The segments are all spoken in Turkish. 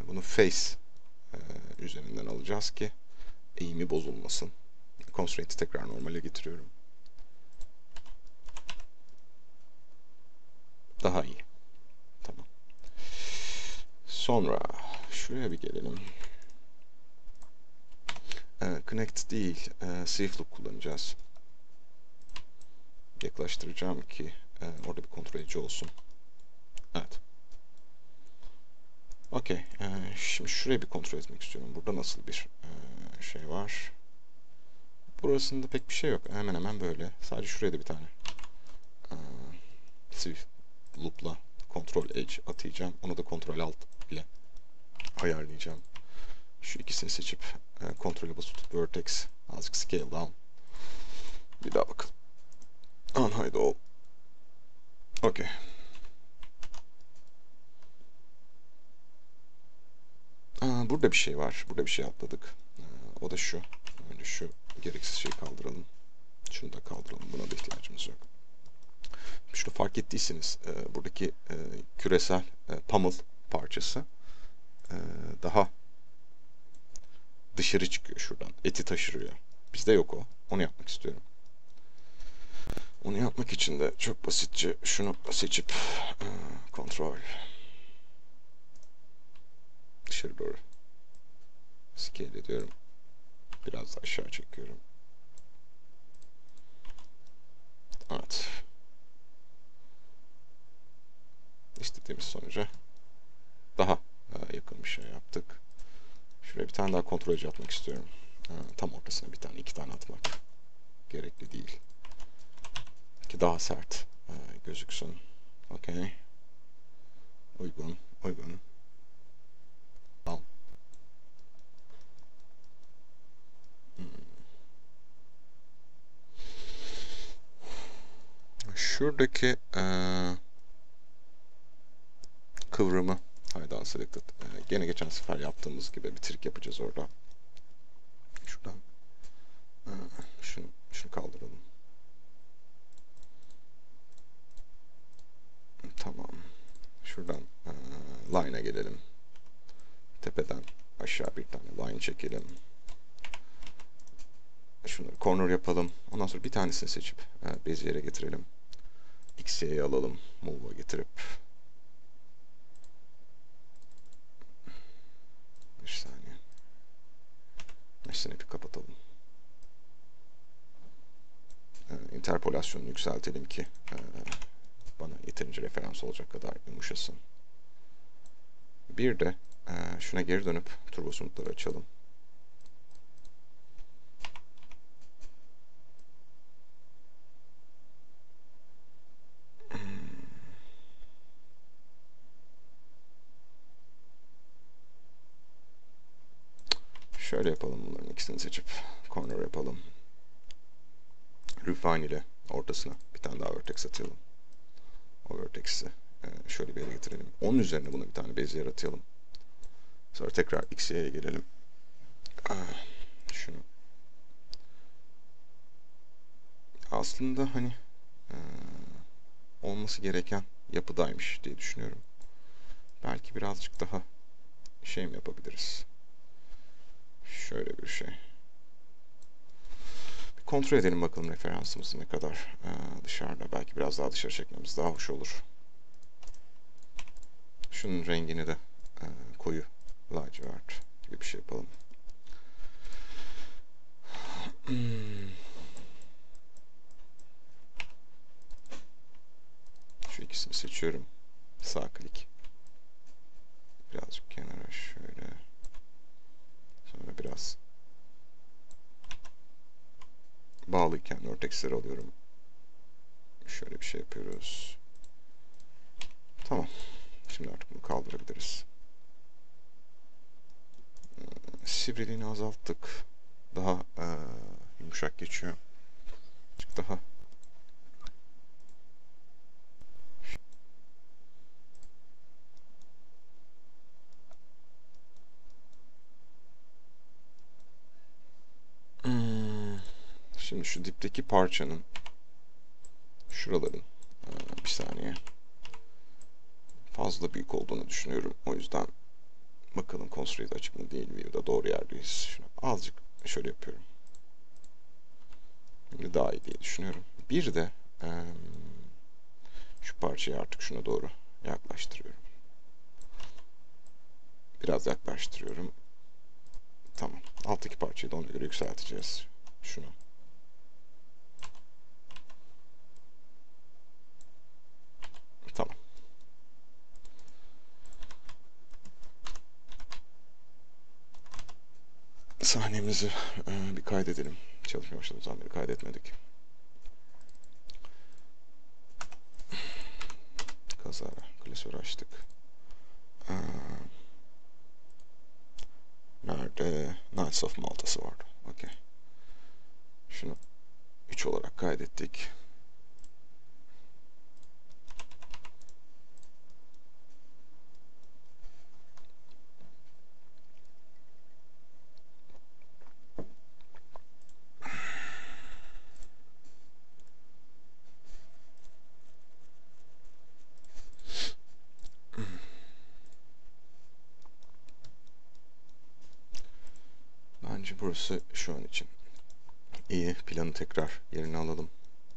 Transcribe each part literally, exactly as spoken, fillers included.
bunu face e, üzerinden alacağız ki eğimi bozulmasın. Constraint'i tekrar normale getiriyorum. Daha iyi. Tamam. Sonra şuraya bir gelelim. E, connect değil, e, safe loop kullanacağız. Yaklaştıracağım ki e, orada bir kontrol edici olsun. Evet. Okey. E, şimdi şuraya bir kontrol etmek istiyorum. Burada nasıl bir e, şey var? Burasında pek bir şey yok. Hemen hemen böyle. Sadece şuraya da bir tane e, safe loop'la kontrol edge atayacağım. Onu da kontrol alt ile ayarlayacağım. Şu ikisini seçip e, kontrolü basıp tutup vertex azıcık scale down. Bir daha bakalım. Unhide all. Okey. Burada bir şey var. Burada bir şey atladık. Aa, o da şu. Önce şu gereksiz şeyi kaldıralım. Şunu da kaldıralım. Buna da ihtiyacımız yok. Şunu fark ettiyseniz e, buradaki e, küresel e, pummel parçası e, daha dışarı çıkıyor şuradan. Eti taşırıyor. Bizde yok o. Onu yapmak istiyorum. Onu yapmak için de çok basitçe şunu seçip e, kontrol dışarı doğru scale ediyorum. Biraz da aşağı çekiyorum. Evet. İstediğimiz sonuca daha e, yakın bir şey yaptık. Şuraya bir tane daha kontrol edici atmak istiyorum. E, tam ortasına bir tane, iki tane atmak gerekli değil. Ki daha sert e, gözüksün. Okey. Uygun, uygun. Tamam. Hmm. Şuradaki e, kıvrımı hayda selected. E, gene geçen sefer yaptığımız gibi bir trik yapacağız orada. Şuradan e, şunu, şunu kaldıralım. Tamam. Şuradan e, line'a gelelim. Tepeden aşağı bir tane line çekelim. Şunları corner yapalım. Ondan sonra bir tanesini seçip e, Bezier'e getirelim. X Y'yi alalım. Move'a getirip bir saniye. Mesh snap'i kapatalım. E, interpolasyonunu yükseltelim ki e, bana yeterince referans olacak kadar yumuşasın. Bir de e, şuna geri dönüp turbo smooth'ları açalım. Şöyle yapalım, bunların ikisini seçip corner yapalım. Refine ile ortasına bir tane daha vertex atalım. O vertex'i e, şöyle bir yere getirelim. Onun üzerine buna bir tane Bezier atayalım. Sonra tekrar X Y'ye gelelim. Ah, şunu. Aslında hani e, olması gereken yapıdaymış diye düşünüyorum. Belki birazcık daha şey mi yapabiliriz? Şöyle bir şey. Bir kontrol edelim bakalım referansımız ne kadar ee, dışarıda. Belki biraz daha dışarı çekmemiz daha hoş olur. Şunun rengini de e, koyu lacivert gibi bir şey yapalım. Hmm. Şu ikisini seçiyorum. Sağ klik. Birazcık kenara şöyle. Sonra biraz bağlıyken vertexleri alıyorum. Şöyle bir şey yapıyoruz. Tamam. Şimdi artık bunu kaldırabiliriz. Ee, sivriliğini azalttık. Daha e, yumuşak geçiyor. Azıcık daha hmm. Şimdi şu dipteki parçanın şuraların e, bir saniye fazla büyük olduğunu düşünüyorum. O yüzden bakalım constraint açık mı değil, view'da doğru yerdeyiz. Şunu azıcık şöyle yapıyorum. Şimdi daha iyi diye düşünüyorum. Bir de e, şu parçayı artık şuna doğru yaklaştırıyorum. Biraz yaklaştırıyorum. Tamam. Alttaki parçayı da ona göre yükselteceğiz. Şunu. Tamam. Sahnemizi e, bir kaydedelim. Çalışmaya başladığımız zaman beri kaydetmedik. Kazara. Klasörü açtık. Ee, nerede? Knights of Malta'sı vardı. Okey. Şunu üç olarak kaydettik. Bence burası şu an için iyi. Planı tekrar yerine alalım.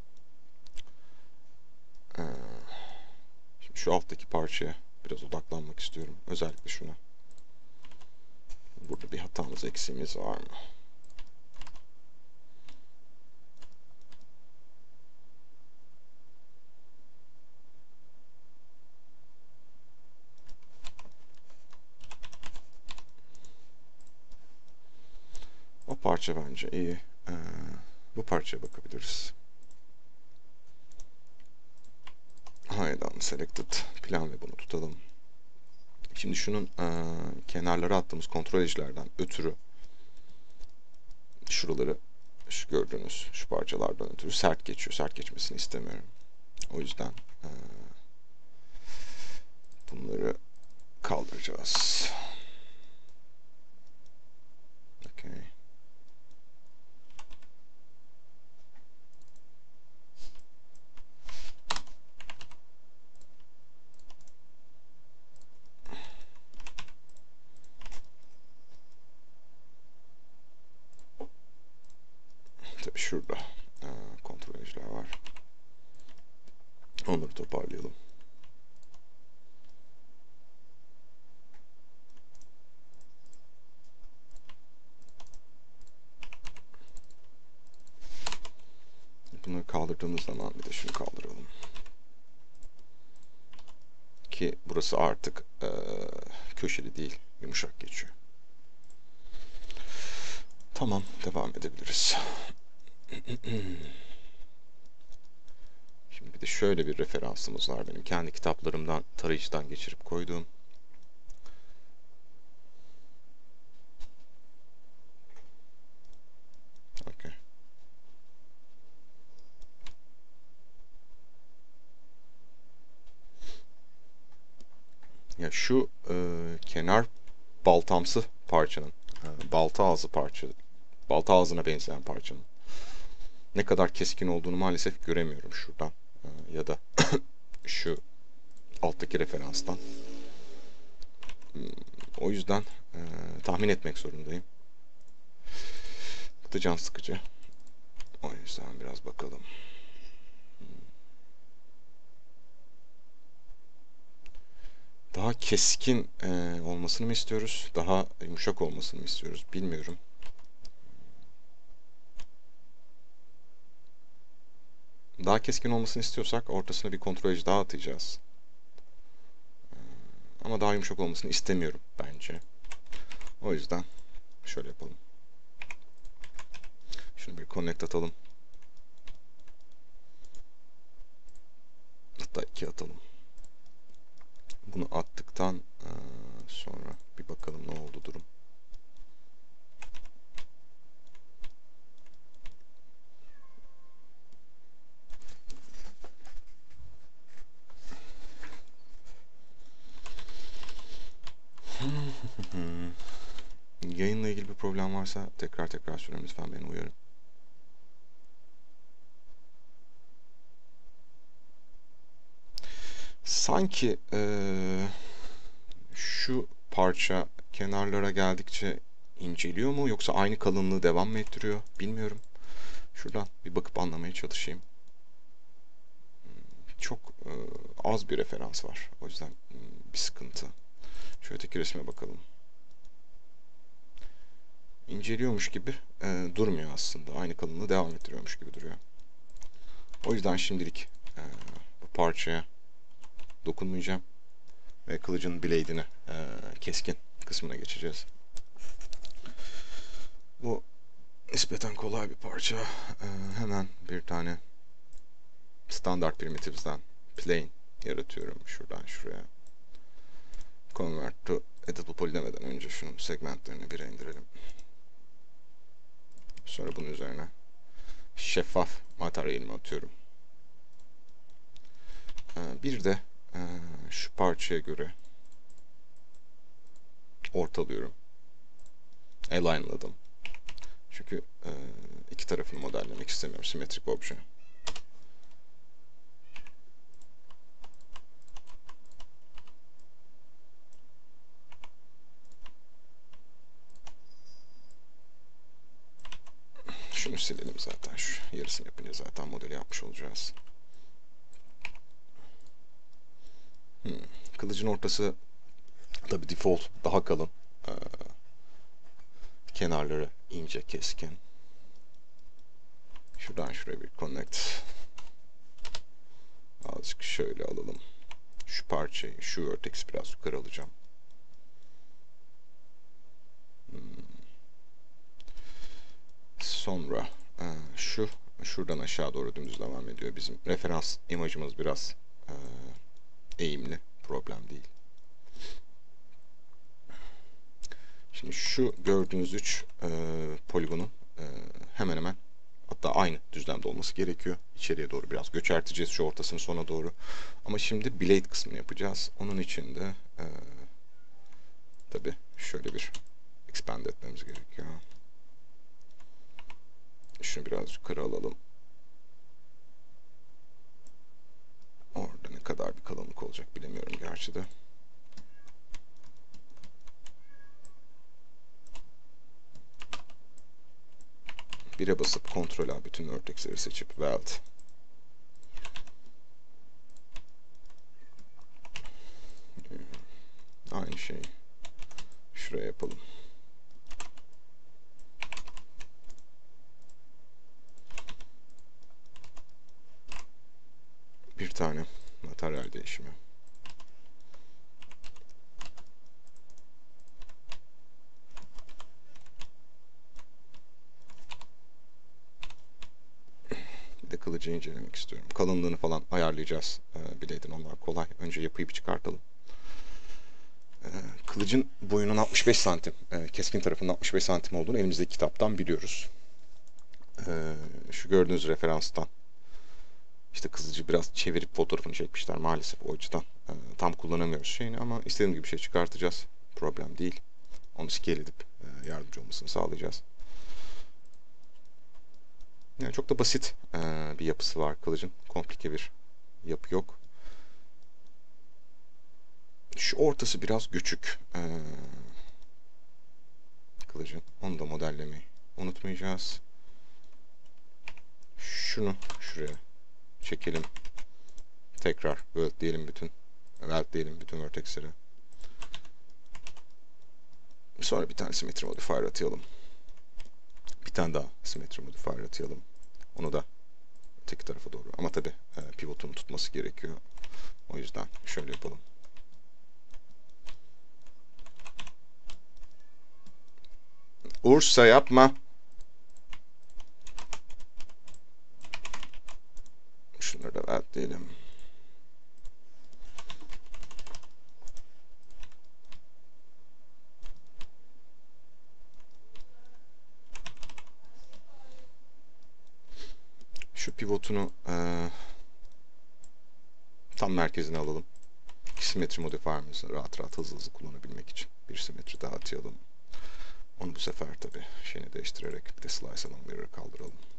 Ee, şimdi şu alttaki parçaya biraz odaklanmak istiyorum. Özellikle şuna. Burada bir hatamız, eksiğimiz var mı? O parça bence iyi. Ee, bu parçaya bakabiliriz. Haydan selected plan ve bunu tutalım. Şimdi şunun e, kenarlara attığımız kontrol edge'lerden ötürü şuraları, şu gördüğünüz şu parçalardan ötürü sert geçiyor. Sert geçmesini istemiyorum. O yüzden e, bunları kaldıracağız. Okay. Tabii şurada e, kontrol edge'ler var. Onları toparlayalım. Bunları kaldırdığımız zaman bir de şunu kaldıralım. Ki burası artık e, köşeli değil, yumuşak geçiyor. Tamam, devam edebiliriz. Şimdi bir de şöyle bir referansımız var benim. Kendi kitaplarımdan, tarayıcıdan geçirip koyduğum. Okay. Ya şu e, kenar baltamsı parçanın, e, balta ağzı parça, balta ağzına benzeyen parçanın ne kadar keskin olduğunu maalesef göremiyorum şuradan e, ya da şu alttaki referanstan. O yüzden e, tahmin etmek zorundayım. Bu da can sıkıcı. O yüzden biraz bakalım. Daha keskin e, olmasını mı istiyoruz? Daha yumuşak olmasını mı istiyoruz? Bilmiyorum. Daha keskin olmasını istiyorsak ortasına bir kontrol edge daha atacağız. E, ama daha yumuşak olmasını istemiyorum bence. O yüzden şöyle yapalım. Şunu bir connect atalım. Hatta iki atalım. Bunu attıktan e, sonra bir bakalım ne oldu durum. Yayınla ilgili bir problem varsa tekrar tekrar söyleyeyim lütfen, beni uyarın. Sanki ee, şu parça kenarlara geldikçe inceliyor mu yoksa aynı kalınlığı devam mı ettiriyor bilmiyorum. Şuradan bir bakıp anlamaya çalışayım. Çok e, az bir referans var. O yüzden e, bir sıkıntı. Şöyle öteki resme bakalım. İnceliyormuş gibi e, durmuyor aslında. Aynı kalınlığı devam ettiriyormuş gibi duruyor. O yüzden şimdilik e, bu parçaya dokunmayacağım. Ve kılıcın blade'ine e, keskin kısmına geçeceğiz. Bu nispeten kolay bir parça. E, hemen bir tane standart primitives'den plane yaratıyorum. Şuradan şuraya. Convert to editable poly demeden önce şunun segmentlerini bire indirelim. Sonra bunun üzerine şeffaf materyalimi atıyorum. E, bir de e, şu parçaya göre ortalıyorum. Alignladım. Çünkü e, iki tarafını modellemek istemiyorum. Simetrik obje. Şunu silelim zaten. Şu yarısını yapınca zaten modeli yapmış olacağız. Hmm. Kılıcın ortası tabi default daha kalın. Ee, kenarları ince, keskin. Şuradan şuraya bir connect. Azıcık şöyle alalım. Şu parçayı, şu vertex biraz yukarı alacağım. Hmm. Sonra e, şu şuradan aşağı doğru dümdüz devam ediyor. Bizim referans imajımız biraz e, eğimli. Problem değil. Şimdi şu gördüğünüz üç e, poligonun e, hemen hemen hatta aynı düzlemde olması gerekiyor. İçeriye doğru biraz göçerteceğiz şu ortasını sona doğru. Ama şimdi blade kısmını yapacağız. Onun için de e, tabi şöyle bir expand etmemiz gerekiyor. Şunu biraz yukarı alalım. Orada ne kadar bir kalınlık olacak bilemiyorum gerçi de. bire basıp Ctrl A bütün vertexleri seçip weld. Aynı şeyi şuraya yapalım. Bir tane materyal değişimi. Bir de kılıcı incelemek istiyorum. Kalınlığını falan ayarlayacağız. Ee, blade'in onlar kolay. Önce yapıyı bir çıkartalım. Ee, kılıcın boyunun altmış beş santim, e, keskin tarafının altmış beş santim olduğunu elimizdeki kitaptan biliyoruz. Ee, şu gördüğünüz referanstan işte kılıcı biraz çevirip fotoğrafını çekmişler maalesef o açıdan. E, tam kullanamıyoruz şeyini ama istediğim gibi bir şey çıkartacağız. Problem değil. Onu scale edip e, yardımcı olmasını sağlayacağız. Yani çok da basit e, bir yapısı var kılıcın. Komplike bir yapı yok. Şu ortası biraz göçük e, kılıcın. Onu da modellemeyi unutmayacağız. Şunu şuraya çekelim. Tekrar weld diyelim bütün weld diyelim bütün vertexleri. Sonra bir tane symmetry modifier atayalım. Bir tane daha symmetry modifier atayalım. Onu da öteki tarafa doğru. Ama tabi e, pivotunu tutması gerekiyor. O yüzden şöyle yapalım. Ursa yapma. Şunları da weld diyelim. Şu pivotunu e, tam merkezine alalım. Simetri modifier'ımızı rahat rahat hızlı hızlı kullanabilmek için bir simetri daha atayalım. Onu bu sefer tabi şeyini değiştirerek bir de slice along mirror'ı kaldıralım.